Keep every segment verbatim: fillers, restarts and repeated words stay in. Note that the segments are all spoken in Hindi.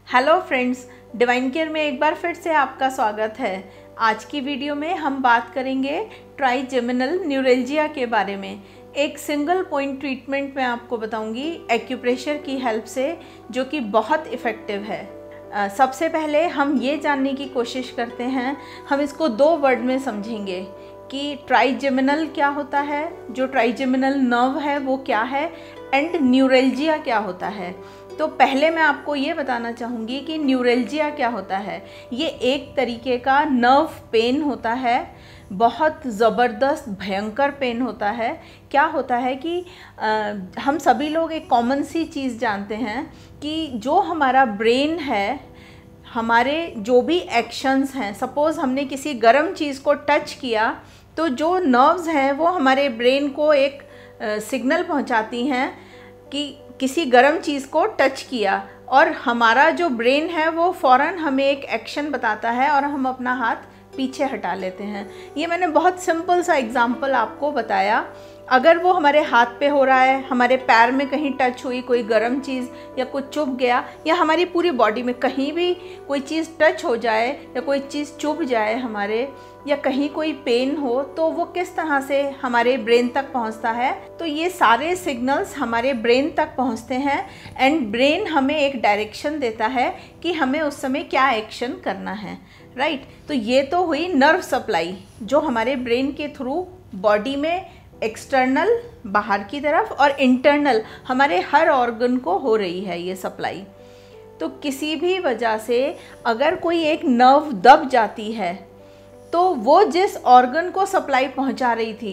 हेलो फ्रेंड्स, डिवाइन केयर में एक बार फिर से आपका स्वागत है। आज की वीडियो में हम बात करेंगे ट्राइजेमिनल न्यूरल्जिया के बारे में। एक सिंगल पॉइंट ट्रीटमेंट मैं आपको बताऊंगी एक्यूप्रेशर की हेल्प से, जो कि बहुत इफ़ेक्टिव है। uh, सबसे पहले हम ये जानने की कोशिश करते हैं, हम इसको दो वर्ड में समझेंगे कि ट्राइजेमिनल क्या होता है, जो ट्राइजेमिनल नर्व है वो क्या है, एंड न्यूरल्जिया क्या होता है। तो पहले मैं आपको ये बताना चाहूँगी कि न्यूरल्जिया क्या होता है। ये एक तरीके का नर्व पेन होता है, बहुत ज़बरदस्त भयंकर पेन होता है। क्या होता है कि आ, हम सभी लोग एक कॉमन सी चीज़ जानते हैं कि जो हमारा ब्रेन है, हमारे जो भी एक्शंस हैं, सपोज़ हमने किसी गर्म चीज़ को टच किया तो जो नर्व्स हैं वो हमारे ब्रेन को एक सिग्नल पहुंचाती हैं कि किसी गर्म चीज़ को टच किया, और हमारा जो ब्रेन है वो फ़ौरन हमें एक एक्शन बताता है और हम अपना हाथ पीछे हटा लेते हैं। ये मैंने बहुत सिंपल सा एग्जांपल आपको बताया। अगर वो हमारे हाथ पे हो रहा है, हमारे पैर में कहीं टच हुई कोई गर्म चीज़, या कुछ चुभ गया, या हमारी पूरी बॉडी में कहीं भी कोई चीज़ टच हो जाए या कोई चीज़ चुभ जाए हमारे, या कहीं कोई पेन हो, तो वो किस तरह से हमारे ब्रेन तक पहुंचता है। तो ये सारे सिग्नल्स हमारे ब्रेन तक पहुंचते हैं एंड ब्रेन हमें एक डायरेक्शन देता है कि हमें उस समय क्या एक्शन करना है, राइट। तो ये तो हुई नर्व सप्लाई जो हमारे ब्रेन के थ्रू बॉडी में एक्सटर्नल बाहर की तरफ और इंटरनल हमारे हर ऑर्गन को हो रही है ये सप्लाई। तो किसी भी वजह से अगर कोई एक नर्व दब जाती है तो वो जिस ऑर्गन को सप्लाई पहुंचा रही थी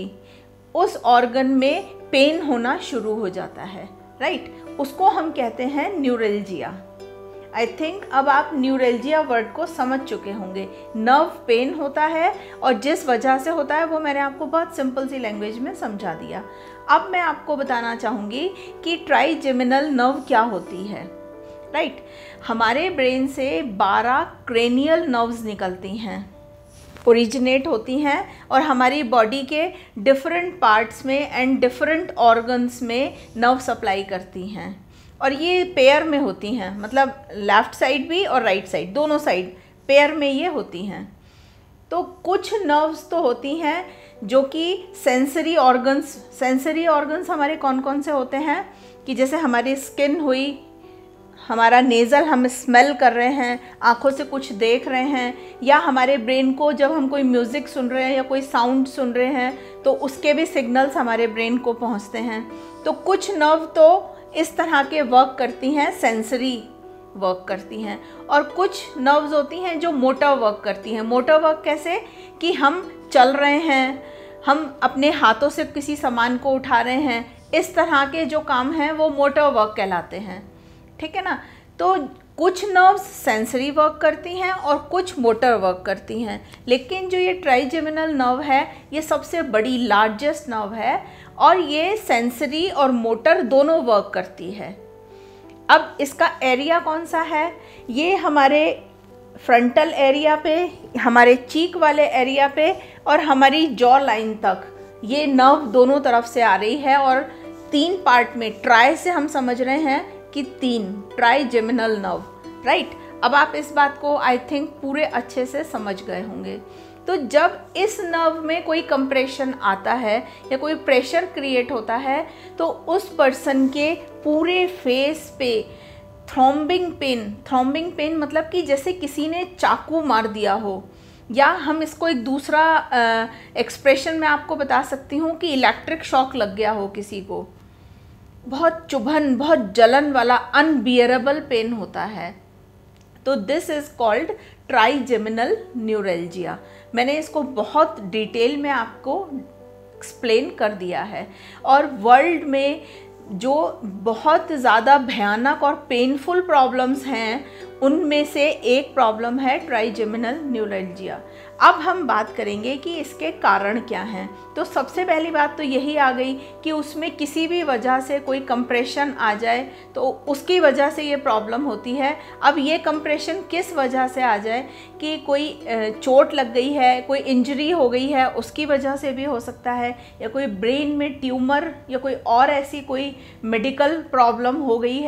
उस ऑर्गन में पेन होना शुरू हो जाता है, राइट। उसको हम कहते हैं न्यूरल्जिया। आई थिंक अब आप न्यूरल्जिया वर्ड को समझ चुके होंगे। नर्व पेन होता है और जिस वजह से होता है वो मैंने आपको बहुत सिंपल सी लैंग्वेज में समझा दिया। अब मैं आपको बताना चाहूँगी कि ट्राइजेमिनल नर्व क्या होती है, राइट। हमारे ब्रेन से बारह क्रेनियल नर्व्स निकलती हैं, ओरिजिनेट होती हैं, और हमारी बॉडी के डिफरेंट पार्ट्स में एंड डिफरेंट ऑर्गन्स में नर्व सप्लाई करती हैं। और ये पेयर में होती हैं, मतलब लेफ़्ट साइड भी और राइट साइड, दोनों साइड पेयर में ये होती हैं। तो कुछ नर्व्स तो होती हैं जो कि सेंसरी ऑर्गन्स सेंसरी ऑर्गन्स हमारे कौन कौन से होते हैं कि जैसे हमारी स्किन हुई, हमारा नेज़ल, हम स्मेल कर रहे हैं, आँखों से कुछ देख रहे हैं, या हमारे ब्रेन को जब हम कोई म्यूज़िक सुन रहे हैं या कोई साउंड सुन रहे हैं तो उसके भी सिग्नल्स हमारे ब्रेन को पहुंचते हैं। तो कुछ नर्व तो इस तरह के वर्क करती हैं, सेंसरी वर्क करती हैं, और कुछ नर्व्स होती हैं जो मोटर वर्क करती हैं। मोटर वर्क कैसे कि हम चल रहे हैं, हम अपने हाथों से किसी सामान को उठा रहे हैं, इस तरह के जो काम हैं वो मोटर वर्क कहलाते हैं, ठीक है ना। तो कुछ नर्व्स सेंसरी वर्क करती हैं और कुछ मोटर वर्क करती हैं, लेकिन जो ये ट्राइजेमिनल नर्व है ये सबसे बड़ी लार्जेस्ट नर्व है और ये सेंसरी और मोटर दोनों वर्क करती है। अब इसका एरिया कौन सा है, ये हमारे फ्रंटल एरिया पे, हमारे चीक वाले एरिया पे और हमारी जॉ लाइन तक ये नर्व दोनों तरफ से आ रही है, और तीन पार्ट में, ट्राई से हम समझ रहे हैं कि तीन, ट्राइजेमिनल नर्व, राइट। अब आप इस बात को आई थिंक पूरे अच्छे से समझ गए होंगे। तो जब इस नर्व में कोई कंप्रेशन आता है या कोई प्रेशर क्रिएट होता है तो उस पर्सन के पूरे फेस पे थ्रॉम्बिंग पेन, थ्रॉम्बिंग पेन मतलब कि जैसे किसी ने चाकू मार दिया हो, या हम इसको एक दूसरा एक्सप्रेशन में आपको बता सकती हूँ कि इलेक्ट्रिक शॉक लग गया हो किसी को, बहुत चुभन, बहुत जलन वाला अनबियरेबल पेन होता है। तो this is called trigeminal neuralgia. मैंने इसको बहुत डिटेल में आपको एक्सप्लेन कर दिया है, और वर्ल्ड में जो बहुत ज़्यादा भयानक और पेनफुल प्रॉब्लम्स हैं उनमें से एक प्रॉब्लम है ट्राइजेमिनल न्यूरल्जिया। अब हम बात करेंगे कि इसके कारण क्या हैं। तो सबसे पहली बात तो यही आ गई कि उसमें किसी भी वजह से कोई कंप्रेशन आ जाए तो उसकी वजह से ये प्रॉब्लम होती है। अब ये कंप्रेशन किस वजह से आ जाए कि कोई चोट लग गई है, कोई इंजरी हो गई है, उसकी वजह से भी हो सकता है, या कोई ब्रेन में ट्यूमर या कोई और ऐसी कोई मेडिकल प्रॉब्लम हो गई है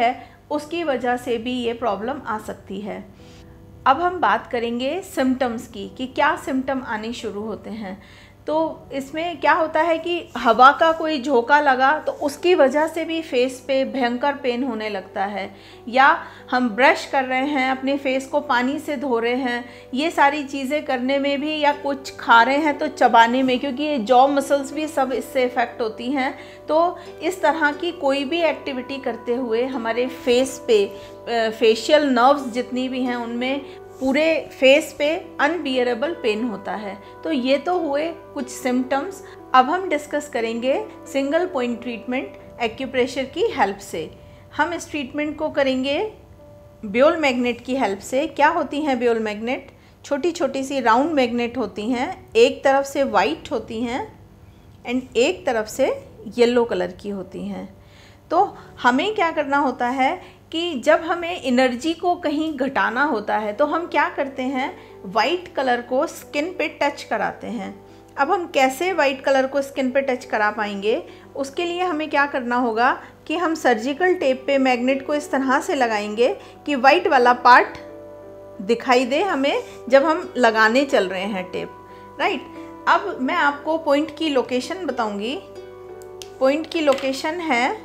उसकी वजह से भी ये प्रॉब्लम आ सकती है। अब हम बात करेंगे सिम्टम्स की कि क्या सिम्टम आने शुरू होते हैं। तो इसमें क्या होता है कि हवा का कोई झोंका लगा तो उसकी वजह से भी फेस पे भयंकर पेन होने लगता है, या हम ब्रश कर रहे हैं, अपने फेस को पानी से धो रहे हैं, ये सारी चीज़ें करने में भी, या कुछ खा रहे हैं तो चबाने में, क्योंकि ये जॉ मसल्स भी सब इससे इफ़ेक्ट होती हैं। तो इस तरह की कोई भी एक्टिविटी करते हुए हमारे फेस पे फेशियल नर्व्स जितनी भी हैं उनमें पूरे फेस पे अनबियरेबल पेन होता है। तो ये तो हुए कुछ सिम्टम्स। अब हम डिस्कस करेंगे सिंगल पॉइंट ट्रीटमेंट एक्यूप्रेशर की हेल्प से। हम इस ट्रीटमेंट को करेंगे ब्योल मैग्नेट की हेल्प से। क्या होती हैं ब्योल मैग्नेट? छोटी छोटी सी राउंड मैग्नेट होती हैं, एक तरफ से वाइट होती हैं एंड एक तरफ से येलो कलर की होती हैं। तो हमें क्या करना होता है कि जब हमें एनर्जी को कहीं घटाना होता है तो हम क्या करते हैं, वाइट कलर को स्किन पे टच कराते हैं। अब हम कैसे वाइट कलर को स्किन पे टच करा पाएंगे? उसके लिए हमें क्या करना होगा कि हम सर्जिकल टेप पे मैग्नेट को इस तरह से लगाएंगे कि वाइट वाला पार्ट दिखाई दे हमें जब हम लगाने चल रहे हैं टेप, राइट। अब मैं आपको पॉइंट की लोकेशन बताऊंगी। पॉइंट की लोकेशन है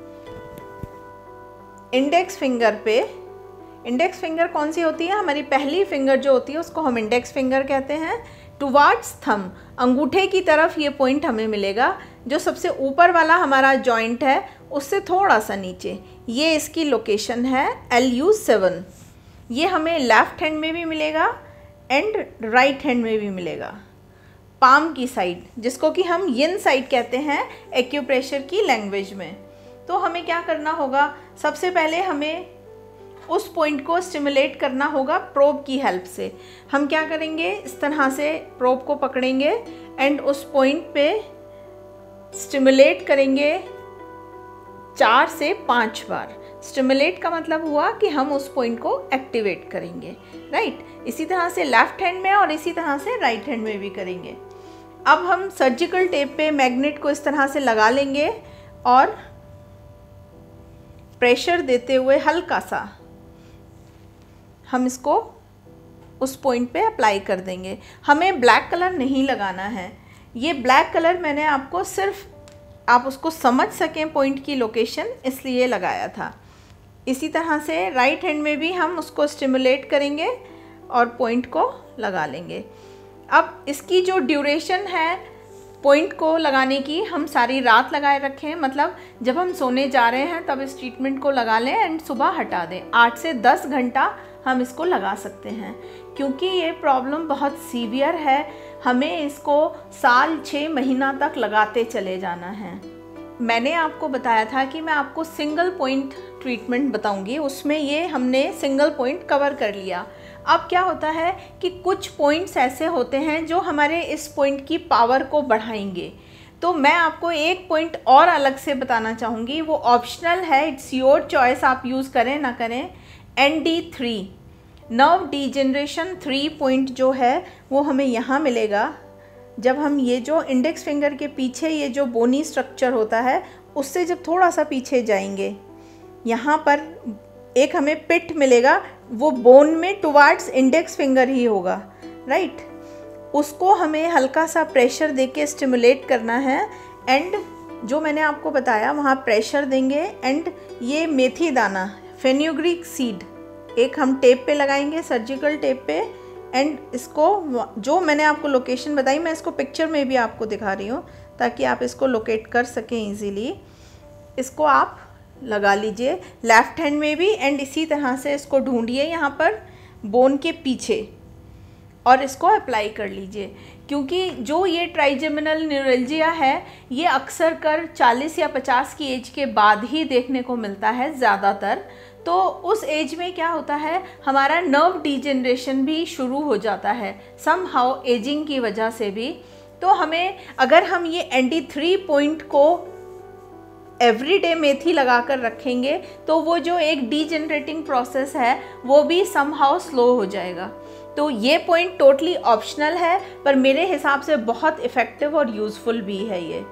इंडेक्स फिंगर पे। इंडेक्स फिंगर कौन सी होती है? हमारी पहली फिंगर जो होती है उसको हम इंडेक्स फिंगर कहते हैं। टुवार्ड्स थंब, अंगूठे की तरफ ये पॉइंट हमें मिलेगा। जो सबसे ऊपर वाला हमारा जॉइंट है उससे थोड़ा सा नीचे, ये इसकी लोकेशन है एल यू सेवन। ये हमें लेफ़्ट हैंड में भी मिलेगा एंड राइट हैंड में भी मिलेगा, पाम की साइड, जिसको कि हम यिन साइड कहते हैं एक्यूप्रेशर की लैंग्वेज में। तो हमें क्या करना होगा, सबसे पहले हमें उस पॉइंट को स्टिमुलेट करना होगा प्रोब की हेल्प से। हम क्या करेंगे, इस तरह से प्रोब को पकड़ेंगे एंड उस पॉइंट पे स्टिमुलेट करेंगे चार से पाँच बार। स्टिमुलेट का मतलब हुआ कि हम उस पॉइंट को एक्टिवेट करेंगे, राइट। इसी तरह से लेफ्ट हैंड में और इसी तरह से राइट हैंड में भी करेंगे। अब हम सर्जिकल टेप पे मैग्नेट को इस तरह से लगा लेंगे और प्रेशर देते हुए हल्का सा हम इसको उस पॉइंट पे अप्लाई कर देंगे। हमें ब्लैक कलर नहीं लगाना है। ये ब्लैक कलर मैंने आपको सिर्फ आप उसको समझ सकें पॉइंट की लोकेशन, इसलिए लगाया था। इसी तरह से राइट हैंड में भी हम उसको स्टिमुलेट करेंगे और पॉइंट को लगा लेंगे। अब इसकी जो ड्यूरेशन है पॉइंट को लगाने की, हम सारी रात लगाए रखें, मतलब जब हम सोने जा रहे हैं तब इस ट्रीटमेंट को लगा लें एंड सुबह हटा दें। आठ से दस घंटा हम इसको लगा सकते हैं, क्योंकि ये प्रॉब्लम बहुत सीवियर है। हमें इसको साल छः महीना तक लगाते चले जाना है। मैंने आपको बताया था कि मैं आपको सिंगल पॉइंट ट्रीटमेंट बताऊंगी, उसमें ये हमने सिंगल पॉइंट कवर कर लिया। अब क्या होता है कि कुछ पॉइंट्स ऐसे होते हैं जो हमारे इस पॉइंट की पावर को बढ़ाएंगे। तो मैं आपको एक पॉइंट और अलग से बताना चाहूँगी, वो ऑप्शनल है, इट्स योर चॉइस, आप यूज़ करें ना करें। N D three nerve degeneration three point जो है वो हमें यहाँ मिलेगा। जब हम ये जो इंडेक्स फिंगर के पीछे ये जो बोनी स्ट्रक्चर होता है उससे जब थोड़ा सा पीछे जाएंगे, यहाँ पर एक हमें पिट मिलेगा, वो बोन में टुवार्ड्स इंडेक्स फिंगर ही होगा, राइट। उसको हमें हल्का सा प्रेशर देके स्टिमुलेट करना है एंड जो मैंने आपको बताया वहाँ प्रेशर देंगे एंड ये मेथी दाना फेन्यूग्रीक सीड एक हम टेप पे लगाएंगे, सर्जिकल टेप पे, एंड इसको जो मैंने आपको लोकेशन बताई मैं इसको पिक्चर में भी आपको दिखा रही हूँ ताकि आप इसको लोकेट कर सकें इजीली। इसको आप लगा लीजिए लेफ़्ट हैंड में भी एंड इसी तरह से इसको ढूंढिए यहाँ पर बोन के पीछे और इसको अप्लाई कर लीजिए। क्योंकि जो ये ट्राइजेमिनल न्यूरल्जिया है ये अक्सर कर चालीस या पचास की एज के बाद ही देखने को मिलता है ज़्यादातर। तो उस एज में क्या होता है, हमारा नर्व डीजेनरेशन भी शुरू हो जाता है समहाउ एजिंग की वजह से भी। तो हमें अगर हम ये एन डी थ्री पॉइंट को एवरीडे मेथी लगाकर रखेंगे तो वो जो एक डीजेनरेटिंग प्रोसेस है वो भी समहाउ स्लो हो जाएगा। तो ये पॉइंट टोटली ऑप्शनल है पर मेरे हिसाब से बहुत इफ़ेक्टिव और यूज़फुल भी है ये।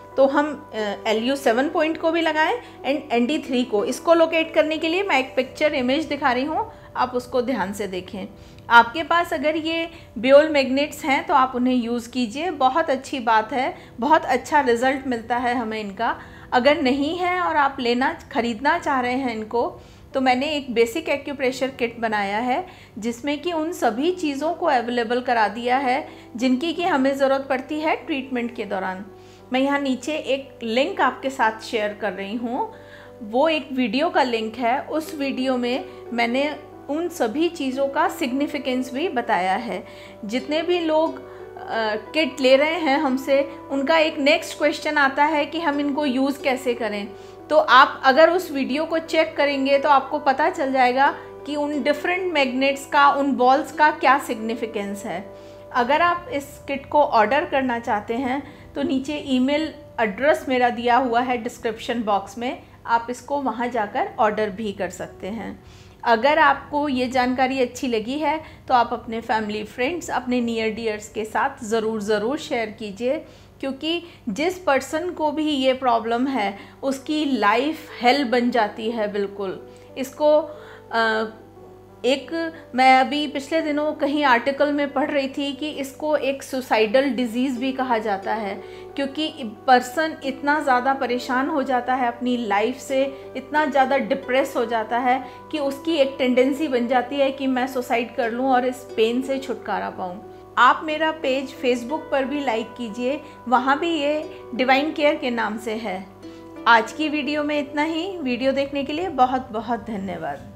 तो हम एल यू सेवन पॉइंट को भी लगाएं एंड एन डी थ्री को। इसको लोकेट करने के लिए मैं एक पिक्चर इमेज दिखा रही हूँ, आप उसको ध्यान से देखें। आपके पास अगर ये ब्योल मैग्नेट्स हैं तो आप उन्हें यूज़ कीजिए, बहुत अच्छी बात है, बहुत अच्छा रिज़ल्ट मिलता है हमें इनका। अगर नहीं है और आप लेना ख़रीदना चाह रहे हैं इनको, तो मैंने एक बेसिक एक्यूप्रेशर किट बनाया है जिसमें कि उन सभी चीज़ों को अवेलेबल करा दिया है जिनकी कि हमें ज़रूरत पड़ती है ट्रीटमेंट के दौरान। मैं यहाँ नीचे एक लिंक आपके साथ शेयर कर रही हूँ, वो एक वीडियो का लिंक है। उस वीडियो में मैंने उन सभी चीज़ों का सिग्निफिकेंस भी बताया है। जितने भी लोग किट ले रहे हैं हमसे, उनका एक नेक्स्ट क्वेश्चन आता है कि हम इनको यूज़ कैसे करें। तो आप अगर उस वीडियो को चेक करेंगे तो आपको पता चल जाएगा कि उन डिफरेंट मैग्नेट्स का, उन बॉल्स का क्या सिग्निफिकेंस है। अगर आप इस किट को ऑर्डर करना चाहते हैं तो नीचे ईमेल एड्रेस मेरा दिया हुआ है डिस्क्रिप्शन बॉक्स में, आप इसको वहां जाकर ऑर्डर भी कर सकते हैं। अगर आपको ये जानकारी अच्छी लगी है तो आप अपने फैमिली, फ्रेंड्स, अपने नियर डियर्स के साथ ज़रूर ज़रूर शेयर कीजिए, क्योंकि जिस पर्सन को भी ये प्रॉब्लम है उसकी लाइफ हेल बन जाती है बिल्कुल। इसको आ, एक मैं अभी पिछले दिनों कहीं आर्टिकल में पढ़ रही थी कि इसको एक सुसाइडल डिजीज़ भी कहा जाता है, क्योंकि पर्सन इतना ज़्यादा परेशान हो जाता है अपनी लाइफ से, इतना ज़्यादा डिप्रेस हो जाता है कि उसकी एक टेंडेंसी बन जाती है कि मैं सुसाइड कर लूँ और इस पेन से छुटकारा पाऊँ। आप मेरा पेज फेसबुक पर भी लाइक कीजिए, वहाँ भी ये डिवाइन केयर के नाम से है। आज की वीडियो में इतना ही। वीडियो देखने के लिए बहुत बहुत धन्यवाद।